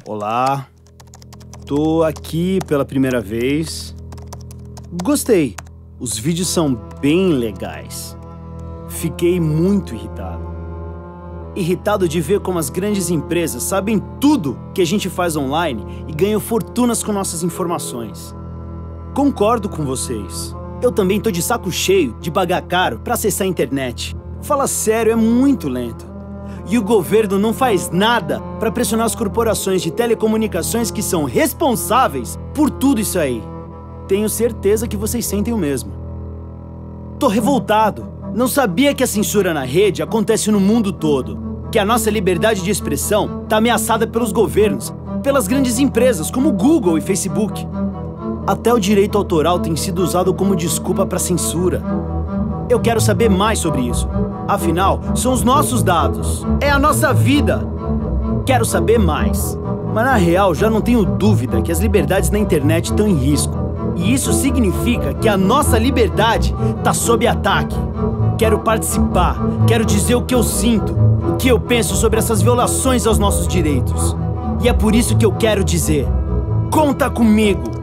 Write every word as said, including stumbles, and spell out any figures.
Olá, tô aqui pela primeira vez. Gostei, os vídeos são bem legais. Fiquei muito irritado. Irritado de ver como as grandes empresas sabem tudo que a gente faz online e ganham fortunas com nossas informações. Concordo com vocês. Eu também tô de saco cheio de pagar caro pra acessar a internet. Fala sério, é muito lento. E o governo não faz nada pra pressionar as corporações de telecomunicações que são responsáveis por tudo isso aí. Tenho certeza que vocês sentem o mesmo. Tô revoltado. Não sabia que a censura na rede acontece no mundo todo. Que a nossa liberdade de expressão tá ameaçada pelos governos, pelas grandes empresas como Google e Facebook. Até o direito autoral tem sido usado como desculpa para censura. Eu quero saber mais sobre isso. Afinal, são os nossos dados. É a nossa vida. Quero saber mais. Mas na real, já não tenho dúvida que as liberdades na internet estão em risco. E isso significa que a nossa liberdade tá sob ataque. Quero participar. Quero dizer o que eu sinto, o que eu penso sobre essas violações aos nossos direitos. E é por isso que eu quero dizer: conta comigo!